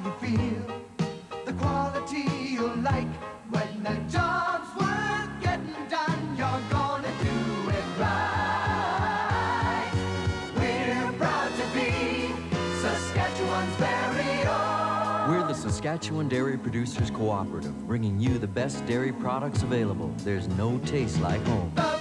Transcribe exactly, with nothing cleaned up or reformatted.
you feel the quality you like. When the job's worth getting done, you're gonna do it right. We're proud to be Saskatchewan's very own. We're the Saskatchewan Dairy Producers Cooperative, bringing you the best dairy products available. There's no taste like home.